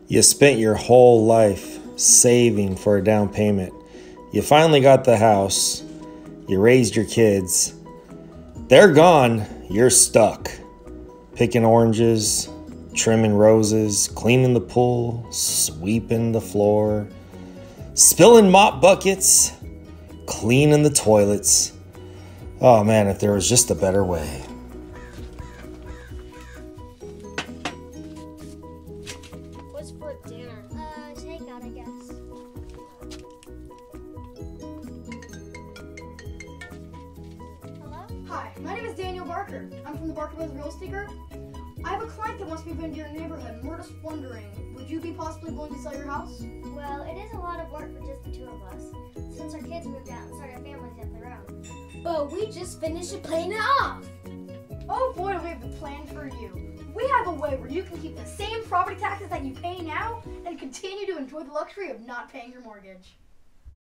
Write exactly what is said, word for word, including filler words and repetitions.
You spent your whole life saving for a down payment. You finally got the house. You raised your kids. They're gone. You're stuck. Picking oranges, trimming roses, cleaning the pool, sweeping the floor, spilling mop buckets, cleaning the toilets. Oh man, if there was just a better way. What's for dinner? Uh, takeout, I guess. Hello? Hi, my name is Daniel Barker. I'm from the Barker Brothers Real Estate Group. I have a client that wants to move into your neighborhood, and we're just wondering, would you be possibly willing to sell your house? Well, it is a lot of work for just the two of us, since our kids moved out and started families of their own. But we just finished paying it off! Oh boy, we have the plan for you. We have a way where you can keep the same property taxes that you pay now and continue to enjoy the luxury of not paying your mortgage.